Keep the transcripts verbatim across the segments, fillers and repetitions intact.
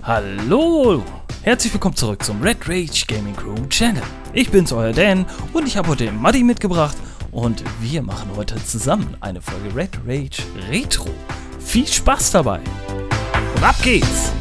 Hallo! Herzlich willkommen zurück zum Red Rage Gaming Crew Channel. Ich bin's, euer Dan, und ich habe heute den Muddy mitgebracht und wir machen heute zusammen eine Folge Red Rage Retro. Viel Spaß dabei! Und ab geht's!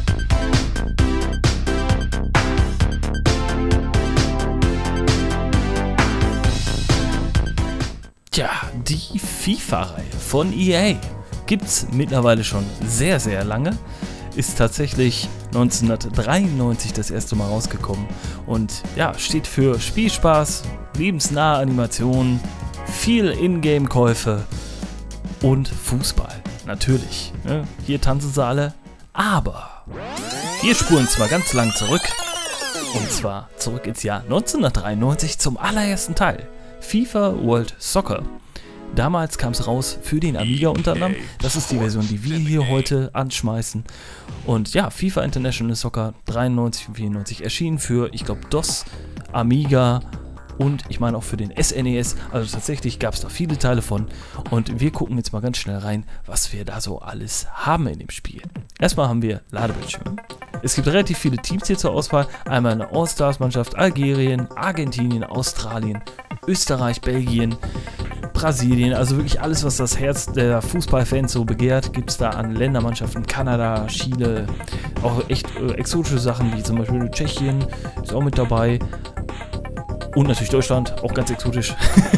Tja, die FIFA-Reihe von E A gibt's mittlerweile schon sehr, sehr lange. Ist tatsächlich neunzehnhundertdreiundneunzig das erste Mal rausgekommen und ja, steht für Spielspaß, lebensnahe Animationen, viel Ingame-Käufe und Fußball. Natürlich, ne? Hier tanzen sie alle, aber wir spulen zwar ganz lang zurück, und zwar zurück ins Jahr neunzehnhundertdreiundneunzig zum allerersten Teil, FIFA World Soccer. Damals kam es raus für den Amiga unter anderem. Das ist die Version, die wir hier heute anschmeißen. Und ja, FIFA International Soccer dreiundneunzig und vierundneunzig erschienen für, ich glaube, DOS, Amiga und ich meine auch für den S N E S. Also tatsächlich gab es da viele Teile von. Und wir gucken jetzt mal ganz schnell rein, was wir da so alles haben in dem Spiel. Erstmal haben wir Ladebildschirme. Es gibt relativ viele Teams hier zur Auswahl. Einmal eine All-Stars-Mannschaft, Algerien, Argentinien, Australien, Österreich, Belgien, Brasilien, also wirklich alles, was das Herz der Fußballfans so begehrt, gibt es da an Ländermannschaften. Kanada, Chile, auch echt äh, exotische Sachen wie zum Beispiel Tschechien ist auch mit dabei. Und natürlich Deutschland, auch ganz exotisch.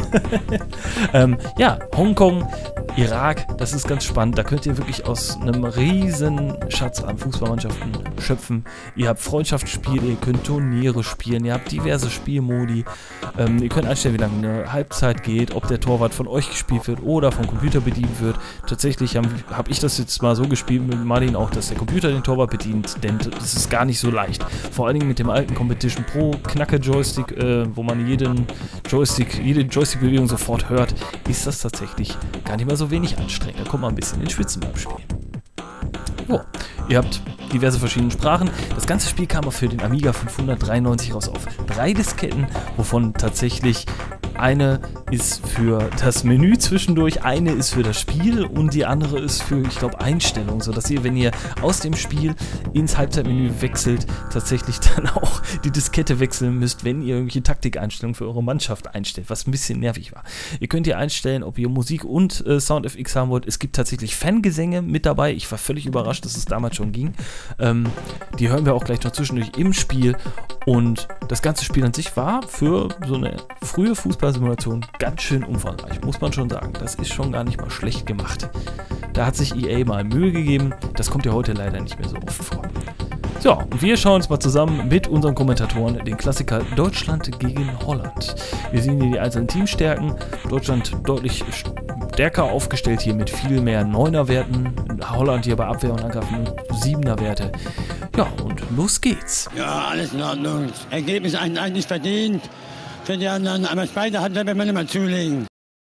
ähm, ja, Hongkong, Irak, das ist ganz spannend. Da könnt ihr wirklich aus einem riesen Schatz an Fußballmannschaften schöpfen. Ihr habt Freundschaftsspiele, ihr könnt Turniere spielen, ihr habt diverse Spielmodi. Ähm, ihr könnt einstellen, wie lange eine Halbzeit geht, ob der Torwart von euch gespielt wird oder vom Computer bedient wird. Tatsächlich habe hab ich das jetzt mal so gespielt mit Martin auch, dass der Computer den Torwart bedient, denn das ist gar nicht so leicht. Vor allen Dingen mit dem alten Competition Pro Knacke-Joystick, äh, wo man jeden Joystick, jede Joystick-Bewegung sofort hört, ist das tatsächlich gar nicht mal so wenig anstrengend. Da kommt man ein bisschen in Schwitzen beim Spielen. Oh, ihr habt diverse verschiedene Sprachen. Das ganze Spiel kam auch für den Amiga fünfhundertdreiundneunzig raus auf drei Disketten, wovon tatsächlich eine ist für das Menü zwischendurch, eine ist für das Spiel und die andere ist für, ich glaube, Einstellungen, sodass ihr, wenn ihr aus dem Spiel ins Halbzeitmenü wechselt, tatsächlich dann auch die Diskette wechseln müsst, wenn ihr irgendwelche Taktikeinstellungen für eure Mannschaft einstellt, was ein bisschen nervig war. Ihr könnt hier einstellen, ob ihr Musik und äh, Sound-F X haben wollt. Es gibt tatsächlich Fangesänge mit dabei. Ich war völlig überrascht, dass es damals schon ging. Ähm, die hören wir auch gleich noch zwischendurch im Spiel. Und das ganze Spiel an sich war für so eine frühe Fußballsimulation ganz schön umfangreich, muss man schon sagen. Das ist schon gar nicht mal schlecht gemacht. Da hat sich E A mal Mühe gegeben. Das kommt ja heute leider nicht mehr so oft vor. So, und wir schauen uns mal zusammen mit unseren Kommentatoren den Klassiker Deutschland gegen Holland. Wir sehen hier die einzelnen Teamstärken. Deutschland deutlich stärker aufgestellt hier mit viel mehr Neuner-Werten. Holland hier bei Abwehr und Angriff nur Siebener-Werte. Ja, und los geht's. Ja, alles in Ordnung. Ergebnis eigentlich verdient. Für die anderen, aber beide hat werden wir nicht mal zulegen.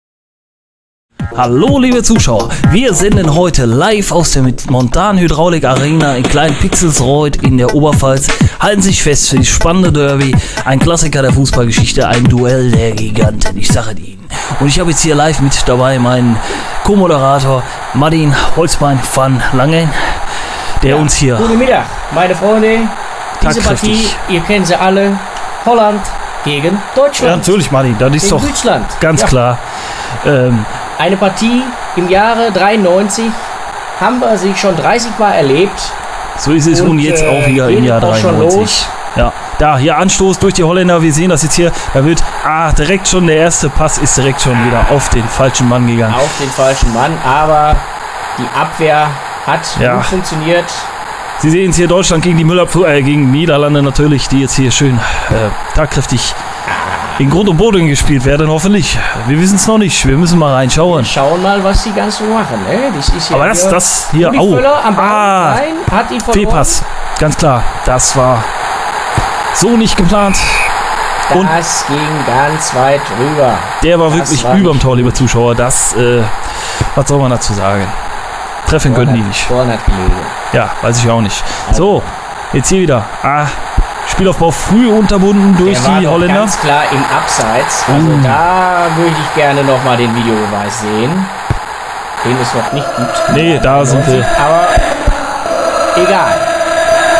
Hallo liebe Zuschauer, wir senden heute live aus der Montan Hydraulik Arena in Klein Pixelsreuth in der Oberpfalz. Halten Sie sich fest für die spannende Derby, ein Klassiker der Fußballgeschichte, ein Duell der Giganten, ich sage Ihnen. Und ich habe jetzt hier live mit dabei meinen Co-Moderator Martin Holzbein van Langen, der ja, uns hier... Guten Mittag, meine Freunde, diese Partie, ihr kennt sie alle, Holland gegen Deutschland. Ja, natürlich Martin, das ist doch Deutschland. Ganz ja. klar. Ähm, Eine Partie im Jahre dreiundneunzig haben wir sich schon dreißig Mal erlebt. So ist es und, und jetzt äh, auch wieder im Jahr dreiundneunzig. Ja, da hier Anstoß durch die Holländer. Wir sehen das jetzt hier. Da wird ah, direkt schon der erste Pass ist direkt schon wieder auf den falschen Mann gegangen. Auf den falschen Mann, aber die Abwehr hat ja. gut funktioniert. Sie sehen es hier, Deutschland gegen die Müllabfuhr, äh, gegen Niederlande natürlich, die jetzt hier schön äh, tatkräftig in Grund und Boden gespielt werden, hoffentlich. Wir wissen es noch nicht. Wir müssen mal reinschauen. Wir schauen mal, was die ganz so machen. Ne? Das ist Aber das, das hier, au. Am ah, rein, hat ihn verloren. Fehlpass, ganz klar. Das war so nicht geplant. Das und ging ganz weit rüber. Der war das wirklich war überm Tor, liebe Zuschauer. Das, äh, was soll man dazu sagen? Treffen können die nicht. Ja, weiß ich auch nicht. So, jetzt hier wieder. Ah. Spielaufbau früh unterbunden durch der die war Holländer. Ganz klar im Abseits. Also uh. da würde ich gerne nochmal den Videobeweis sehen. Den es noch nicht gibt. Nee, da sind wir. Aber egal.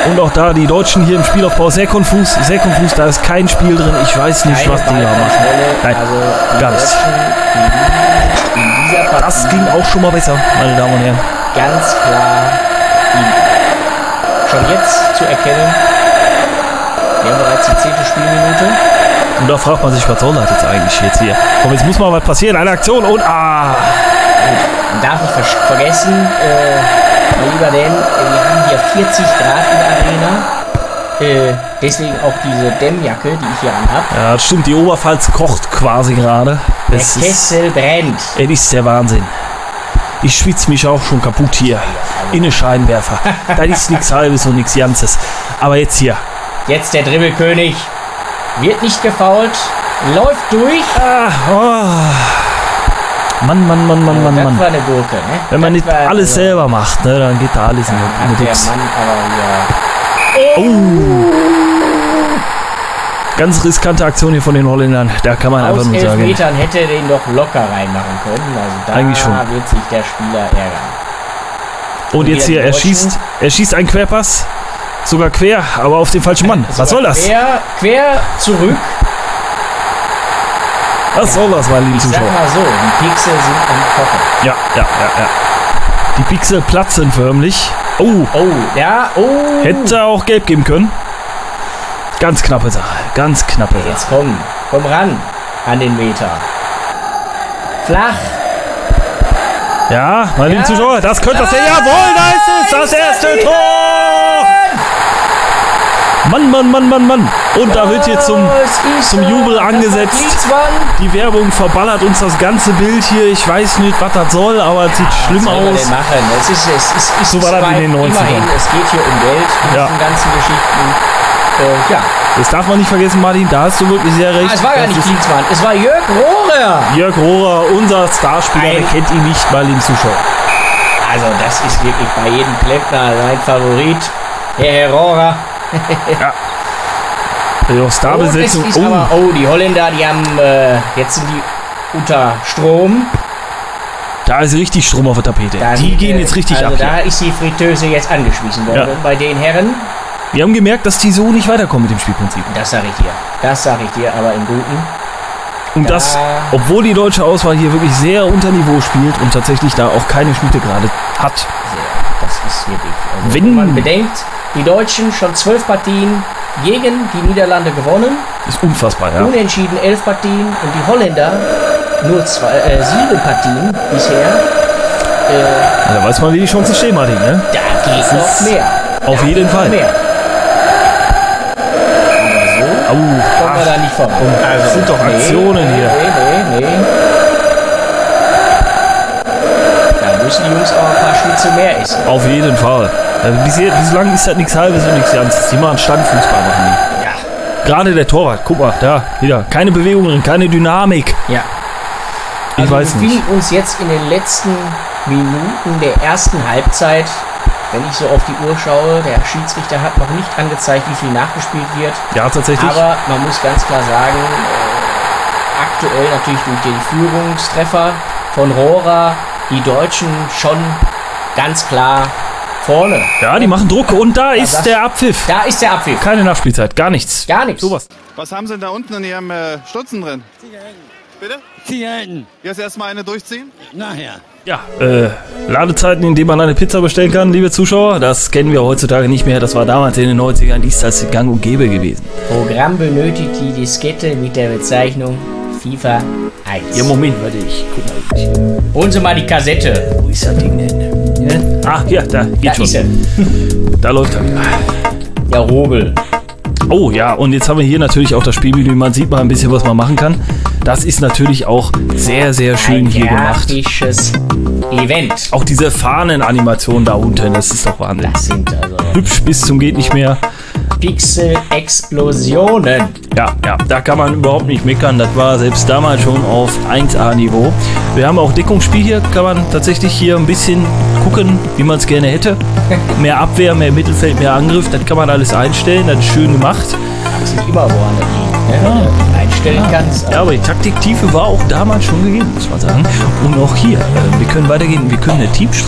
Und auch da die Deutschen hier im Spielaufbau sehr konfus, sehr konfus. Da ist kein Spiel drin. Ich weiß nicht, Keine was die da machen. Nein, also gar nichts. In dieser Partie Das ging auch schon mal besser, meine Damen und Herren. ganz klar schon jetzt zu erkennen. Wir haben bereits die zehnte Spielminute. Und da fragt man sich, was soll das jetzt eigentlich jetzt hier? Komm, jetzt muss mal was passieren. Eine Aktion und ah! Man darf nicht ver vergessen, äh, mein lieber Dan, wir haben hier vierzig Grad in der Arena. Äh, deswegen auch diese Dämmjacke, die ich hier anhab. Ja, das stimmt. Die Oberpfalz kocht quasi gerade. Der Es Kessel brennt. Es ist der Wahnsinn. Ich schwitze mich auch schon kaputt hier. In den Scheinwerfer. Das ist nichts Halbes und nichts Ganzes. Aber jetzt hier. Jetzt der Dribbelkönig. Wird nicht gefoult. Läuft durch. Ah, oh. Mann, Mann, Mann, Mann, Mann, das Mann. war eine Gurke, ne? Wenn man Das nicht war- alles also, selber macht, ne, dann geht da alles in da den hat der Dux. Mann aber wieder Oh. Ganz riskante Aktion hier von den Holländern. Da kann man einfach aus nur elf sagen. Metern hätte er den doch locker reinmachen können. Also da Eigentlich schon. wird sich der Spieler ärgern. Und jetzt hier, er Deutschen. schießt, er schießt einen Querpass. Sogar quer, aber auf den falschen Mann. Was soll das? Quer, quer zurück. Was soll das, meine lieben Ich sag Zuschauer? mal so, die Pixel sind am Kochen. Ja, ja, ja, ja. Die Pixel platzen förmlich. Oh, Oh, ja, oh. hätte auch gelb geben können. Ganz knappe Sache. Ganz knappe Sache. Jetzt komm, komm ran an den Meter. Flach. Ja, meine lieben Ja. Zuschauer, das könnte das ja. Jawohl, da ist es. Das erste Tor. Mann, Mann, Mann, Mann, Mann. Und da wird jetzt zum, Oh, es ist zum er. Jubel Das war angesetzt. Klinsmann. Die Werbung verballert uns das ganze Bild hier. Ich weiß nicht, was das soll, aber es sieht schlimm Was soll man aus. denn machen? Es ist, es ist, ist So war das zwar in den neunzigern. Immerhin, es geht hier um Geld in Ja. diesen ganzen Geschichten. Äh, ja, Das darf man nicht vergessen, Martin. Da hast du wirklich sehr recht. ah, es war gar Das nicht ist Klinsmann, es war Jörg Rohrer. Jörg Rohrer, unser Starspieler. Ein- Wer kennt ihn nicht, meine lieben Zuschauer? Also das ist wirklich bei jedem Klempner sein Favorit. Der Herr Rohrer. Die Und es Starbesetzung. ist Oh, aber, oh, die Holländer, die haben, äh, jetzt sind die unter Strom. da ist richtig Strom auf der Tapete. Da Die sind, gehen äh, jetzt richtig also ab. da Hier. ist die Fritteuse jetzt angeschmissen worden Ja. bei den Herren. Wir haben gemerkt, dass die so nicht weiterkommen mit dem Spielprinzip. Das sag ich dir. Das sag ich dir, aber im Guten. Und das, Ja. obwohl die deutsche Auswahl hier wirklich sehr unter Niveau spielt und tatsächlich da auch keine Schnitte gerade hat. Sehr. Das ist wirklich. Also, Wenn- wenn man bedenkt, die Deutschen schon zwölf Partien gegen die Niederlande gewonnen, Ist unfassbar, ja. unentschieden elf Partien und die Holländer nur zwei, äh, sieben Partien bisher. Äh, Da weiß man, wie die Chancen stehen, Martin. Ne? da geht noch mehr. Auf Da jeden geht noch Fall. Mehr. Aber so Au, kommen wir da nicht voran. das sind doch Aktionen nee, hier. Nee, nee, nee. Da müssen die Jungs auch ein paar Schnitzel mehr essen. Auf jeden Fall. Also bisher, bislang ist das nichts Halbes und nichts Ganzes. Die machen Standfußball, machen die. Ja. Gerade der Torwart, guck mal, da, wieder. Keine Bewegung drin, keine Dynamik. Ja. Ich Also weiß wir nicht. befinden uns jetzt in den letzten Minuten der ersten Halbzeit. Wenn ich so auf die Uhr schaue, der Schiedsrichter hat noch nicht angezeigt, wie viel nachgespielt wird. Ja, tatsächlich. Aber man muss ganz klar sagen, äh, aktuell natürlich durch den Führungstreffer von Rohrer, die Deutschen schon ganz klar vorne. Ja, die machen Druck und da ist das- der Abpfiff. Da ist der Abpfiff. Keine Nachspielzeit, gar nichts. Gar nichts. Sowas. Was haben Sie denn da unten in Ihrem äh, Stutzen drin? Bitte? Zigaretten. Jetzt erstmal eine durchziehen? Nachher. Ja, äh, Ladezeiten, in denen man eine Pizza bestellen kann, liebe Zuschauer, das kennen wir heutzutage nicht mehr. Das war damals in den neunzigern, ist das gang und gäbe gewesen. Programm benötigt die Diskette mit der Bezeichnung FIFA eins. Ja, Moment, warte, ich guck mal. hier. Holen Sie mal die Kassette. Wo ist das Ding denn? Ja? Ah, hier, da, geht Da schon. ist sie. Da läuft er. Der Rogel. Oh ja, und jetzt haben wir hier natürlich auch das Spielmenü. Man sieht mal ein bisschen, was man machen kann. Das ist natürlich auch sehr, sehr schön Ein hier gemacht. grafisches Event. Auch diese Fahnenanimation da unten, das ist doch Wahnsinn. Das sind also Hübsch bis zum geht nicht mehr. Pixel-Explosionen. Ja, ja, da kann man überhaupt nicht meckern. Das war selbst damals schon auf eins A Niveau. Wir haben auch Deckungsspiel hier, kann man tatsächlich hier ein bisschen gucken, wie man es gerne hätte. Mehr Abwehr, mehr Mittelfeld, mehr Angriff, das kann man alles einstellen, das ist schön gemacht. Das sind immer woanders liegen. Ne? Wenn du einstellen kannst. Ja, aber die Taktiktiefe war auch damals schon gegeben, muss man sagen. Und auch hier, äh, wir können weitergehen, wir können eine Teamstrategie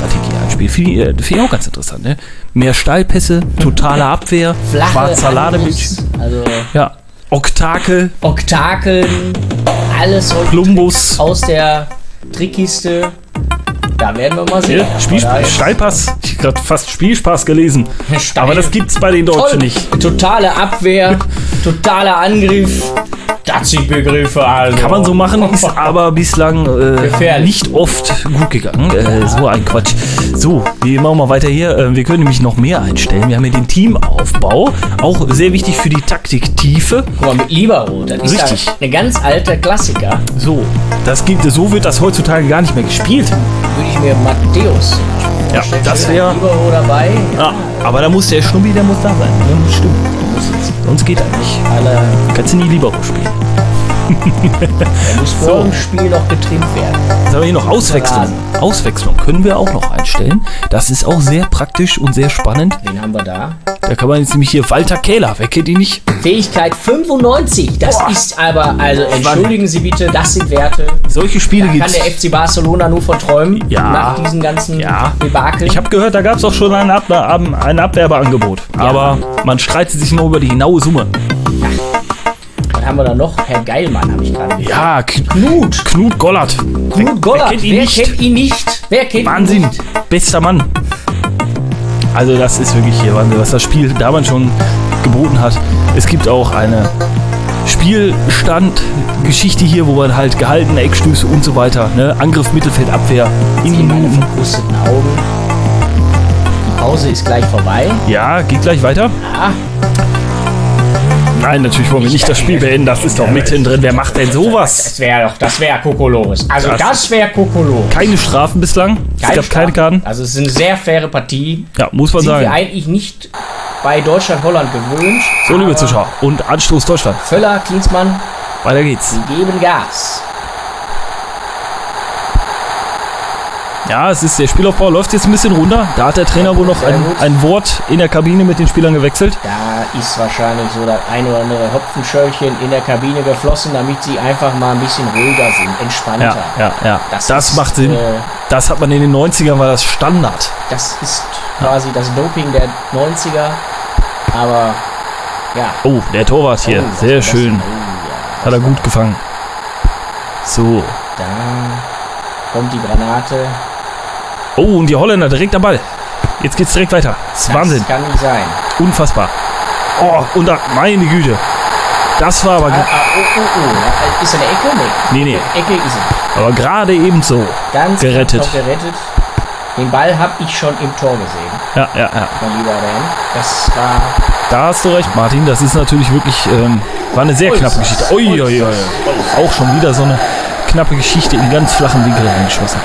kein Spiel. Finde ich, äh, find ich auch ganz interessant. Ne? Mehr Steilpässe, totale Abwehr, Flache schwarzer Ladebildschirm. Also Ja, Oktakel, Oktakeln, alles solche Plumbus. Tricks aus der Trickkiste. Da werden wir mal sehen. Ja, Spiel, Aber da ist- Steilpass. Ich habe gerade fast Spielspaß gelesen. Steil- Aber das gibt's bei den Deutschen Toll. nicht. Totale Abwehr, totaler Angriff. Das sind Begriffe, also. Kann man so machen, ist aber bislang äh, Gefährlich. nicht oft gut gegangen. Äh, so ein Quatsch. So, wir machen mal weiter hier. Äh, wir können nämlich noch mehr einstellen. Wir haben hier den Teamaufbau. Auch sehr wichtig für die Taktiktiefe. Guck mal, mit Libero, das ist Richtig. ja ein ganz alter Klassiker. So, das gibt, so wird das heutzutage gar nicht mehr gespielt. Würde ich mir Matthäus Ja, vorstellen. das Schöner wär- Libero dabei. Ja, aber da muss der Schnubbi, der muss da sein. Der muss stimmen. Du musst jetzt Sonst geht er nicht. alle. Kannst du nie Libero spielen. Der muss vor dem Spiel noch getrimmt werden. Jetzt haben wir hier noch Auswechslung. Auswechslung können wir auch noch einstellen. Das ist auch sehr praktisch und sehr spannend. Wen haben wir da? Da kann man jetzt nämlich hier Walter Kähler, wer kennt ihn nicht? Fähigkeit fünfundneunzig. Das Boah. ist aber, also entschuldigen Sie bitte, das sind Werte. Solche Spiele Da kann gibt's. der F C Barcelona nur von träumen. Ja. Nach diesen ganzen Ja. Debakel. Ich habe gehört, da gab es auch schon ein, Ab ein Abwerbeangebot. Aber man streitet sich nur über die genaue Summe. Dann haben wir da noch Herr Geilmann, habe ich gerade gesehen. Ja, K Knut. Knut Gollert. Knut Gollert. kennt ihn Wer nicht? kennt ihn nicht? Wer kennt Wahnsinn. ihn nicht? Bester Mann. Also das ist wirklich hier Wahnsinn, was das Spiel damals schon geboten hat. Es gibt auch eine Spielstand-Geschichte hier, wo man halt gehaltene Eckstöße und so weiter, ne? Angriff, Mittelfeld, Abwehr, in Sehen meine Minuten. verkrusteten Augen. Die Pause ist gleich vorbei. Ja, geht gleich weiter. Ah, Nein, natürlich wollen wir nicht das Spiel beenden, das ist doch mitten drin. Wer macht denn sowas? das wäre doch, das wäre Kokolores. Also Das- das, wäre Kokolores. Keine Strafen bislang. Es gab keine Strafe. Karten. Also es ist eine sehr faire Partie. Ja, muss man Sind wir sagen. eigentlich nicht bei Deutschland-Holland gewöhnt. So, liebe aber Zuschauer. Und Anstoß Deutschland. Völler, Klinsmann, Weiter geht's. sie geben Gas. Ja, es ist der Spielaufbau läuft jetzt ein bisschen runter. Da hat der Trainer wohl noch Sehr ein, gut. ein Wort in der Kabine mit den Spielern gewechselt. Da ist wahrscheinlich so das ein oder andere Hopfenschöllchen in der Kabine geflossen, damit sie einfach mal ein bisschen ruhiger sind, entspannter. Ja, ja, ja. Das, ist, macht Sinn. Äh, Das hat man in den neunzigern, war das Standard. das ist quasi das Doping der neunziger. Aber ja. Oh, der Torwart hier. Oh, was Sehr war das schön. denn? Oh, ja. Hat er gut gefangen. So. Da kommt die Granate. Oh, und die Holländer direkt am Ball. Jetzt geht's direkt weiter. Das ist Das Wahnsinn. kann nicht sein. Unfassbar. Oh, und da, meine Güte. Das war aber, Ah, ge- ah, oh, oh, oh. Ist er in der Ecke? Nee. Nee, nee. Ecke ist er. aber gerade eben so. Ganz Gerettet. knapp gerettet. Den Ball habe ich schon im Tor gesehen, Ja, ja, ja. mein lieber Dan. Das war Da hast du recht, Martin. Das ist natürlich wirklich, ähm, war eine sehr knappe Geschichte. Ui, ui, ui. Auch schon wieder so eine knappe Geschichte in ganz flachen Winkel reingeschossen.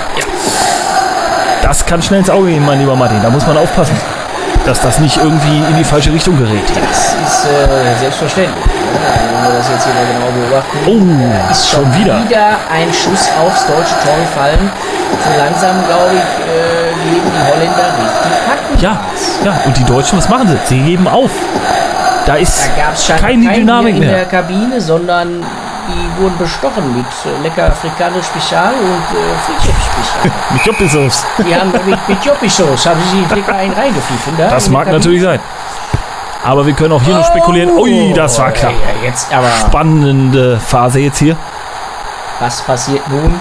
Das kann schnell ins Auge gehen, mein lieber Martin. Da muss man aufpassen, dass das nicht irgendwie in die falsche Richtung gerät. Das ist äh, selbstverständlich. Ja, wenn wir das jetzt hier mal genau beobachten. Oh, ist schon wieder. Wieder ein Schuss aufs deutsche Tor gefallen. So langsam, glaube ich, äh, geben die Holländer richtig Hacken. Ja, ja. Und die Deutschen, was machen sie? Sie geben auf. Da ist Da gab es scheinbar keine keinen Dynamik hier in mehr. der Kabine, sondern die wurden bestochen mit äh, lecker afrikanisch Spezial und äh, Friedrich-Spezial. Mit Joppisauce. Die haben mit, mit Joppi-Sauce, haben sie die Flicker einen reingepfiffen. Da Das in die mag Kabine. natürlich sein. Aber wir können auch hier noch spekulieren. Ui, das war knapp. Ja, jetzt aber, Spannende Phase jetzt hier. was passiert nun?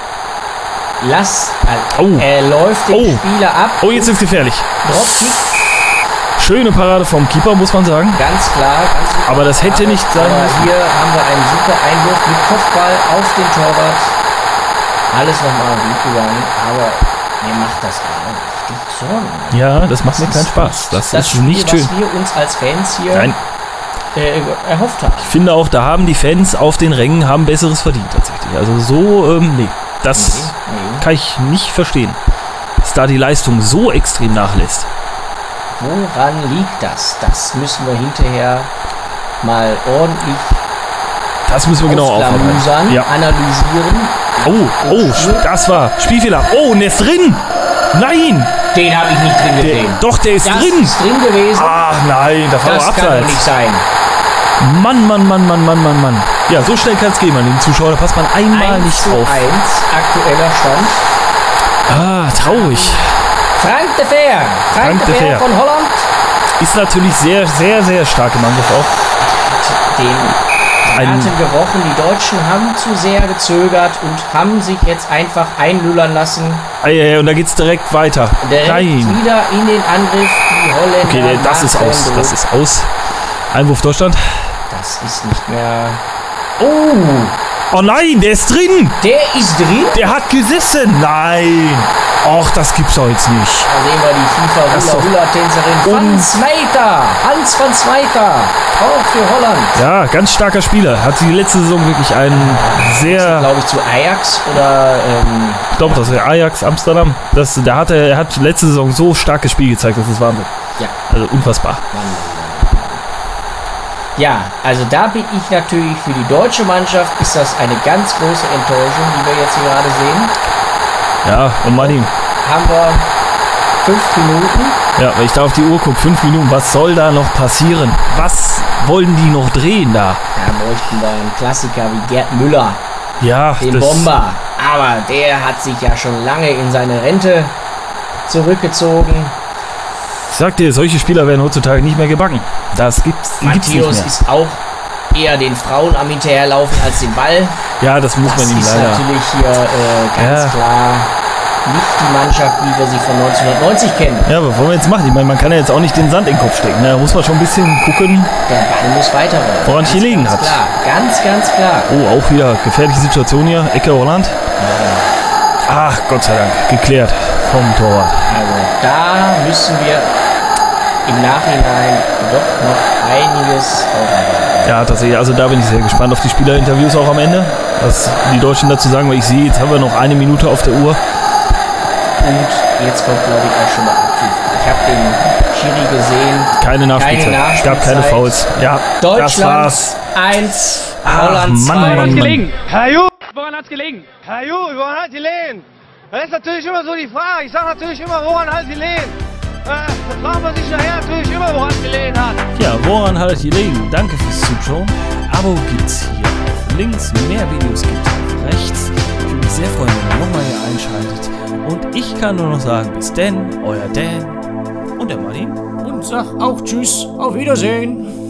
Lass, also, Oh. er läuft den Oh. Spieler ab. Oh, jetzt ist gefährlich. Dropkick, Schöne Parade vom Keeper, muss man sagen. ganz klar. Ganz super Aber das hätte Parade. nicht sein Aber müssen. hier haben wir einen super Einwurf mit Kopfball auf den Torwart. Alles nochmal gut gegangen, aber mir macht das gerade richtig Sorgen. Ja, das macht mir keinen Spaß. Das, Das ist Spiel, nicht schön. was wir uns als Fans hier Nein, äh, erhofft haben. ich finde auch, da haben die Fans auf den Rängen haben Besseres verdient tatsächlich. Also so, ähm, nee, das Nee, nee. kann ich nicht verstehen, dass da die Leistung so extrem nachlässt. Woran liegt das? Das müssen wir hinterher mal ordentlich Das müssen wir genau aufnehmen. ausklamüsern, Ja. analysieren. Oh, oh, das war Spielfehler. Oh, und der ist drin. Nein, Den habe ich nicht drin der, gesehen. doch, der ist Das drin. ist drin gewesen. Ach nein, das war das doch kann doch abseits. nicht sein. Mann, Mann, Mann, Mann, Mann, Mann, Mann. Ja, so schnell kann es gehen, man. Den Zuschauer, da passt man einmal eins nicht zu auf. eins, aktueller Stand. Ah, traurig. Frank de Veer. Frank, Frank de de Veer Veer. von Holland. Ist natürlich sehr, sehr, sehr stark im Angriff auch. Den Ein- Atem gerochen. Die Deutschen haben zu sehr gezögert und haben sich jetzt einfach einlüllern lassen. Ah, ja, ja, und da geht's direkt weiter. Direkt Nein. wieder in den Angriff. Die Holländer. Okay, das ist machen aus. Druck. Das ist aus. Einwurf Deutschland. Das ist nicht mehr. Oh, Oh nein, der ist drin. der ist drin. Der hat gesessen. Nein. Och, das gibt's doch jetzt nicht. Da sehen wir die Das ist doch- FIFA-Hula-Hula-Tänzerin Un- Van Smeiter. Hans van Smeiter. Auch für Holland. Ja, ganz starker Spieler. Hat die letzte Saison wirklich einen sehr... Glaube ich zu Ajax oder ähm, Ich glaube, das ist Ajax Amsterdam. Das, der hatte, er hat letzte Saison so starkes Spiel gezeigt, das ist Wahnsinn. ja. Also unfassbar. Ja, also da bin ich natürlich für die deutsche Mannschaft ist das eine ganz große Enttäuschung, die wir jetzt hier gerade sehen. Ja, und Martin, Haben wir fünf Minuten. ja, wenn ich da auf die Uhr gucke, fünf Minuten, was soll da noch passieren? Was wollen die noch drehen da? Da bräuchten wir einen Klassiker wie Gerd Müller, Ja, den das, Bomber. Aber der hat sich ja schon lange in seine Rente zurückgezogen. ich sag dir, solche Spieler werden heutzutage nicht mehr gebacken. Das gibt's, die gibt's nicht Matthäus mehr. ist auch eher den Frauen am Hinterherlaufen als den Ball. Ja, das muss Das man ihm ist leider... natürlich hier äh, ganz Ja. klar nicht die Mannschaft, wie wir sie von neunzehnhundertneunzig kennen. Ja, was wollen wir jetzt machen? Ich meine, man kann ja jetzt auch nicht den Sand in den Kopf stecken. ne? Da muss man schon ein bisschen gucken. Der Ball muss weiterrollen. Woran Ganz, es gelegen ganz hat. Klar. Ganz, ganz klar. Oh, auch wieder gefährliche Situation hier. Ecke Holland. Ach, Gott sei Dank. Geklärt vom Torwart. Also da müssen wir im Nachhinein doch noch einiges aufnehmen. Ja, tatsächlich. Also da bin ich sehr gespannt auf die Spielerinterviews auch am Ende. Was die Deutschen dazu sagen, weil ich sehe, jetzt haben wir noch eine Minute auf der Uhr. Und jetzt kommt, glaube ich, auch schon mal Abpfiff. Ich habe den Schiri gesehen. Keine Nachspielzeit. Keine Es gab keine Nachspielzeit. Fouls. Ja, das Deutschland war's. eins, Ach, Holland Mann, zwei. Mann, Mann. gelegen? Herr Ju, woran hat's gelegen? Herr Ju, woran hat die Lehen? Das ist natürlich immer so die Frage. Ich sage natürlich immer, woran hat die Lehen? Äh, da fragt man sich nachher natürlich immer, woran die Lehen hat. Ja, woran hat es gelegen? Danke fürs Zuschauen. Abo gibt's hier auf links, mehr Videos gibt's auf rechts. Ich würde mich sehr freuen, wenn ihr nochmal hier einschaltet. Und ich kann nur noch sagen, bis denn, euer Dan und der Martin. Und sag auch Tschüss, auf Wiedersehen.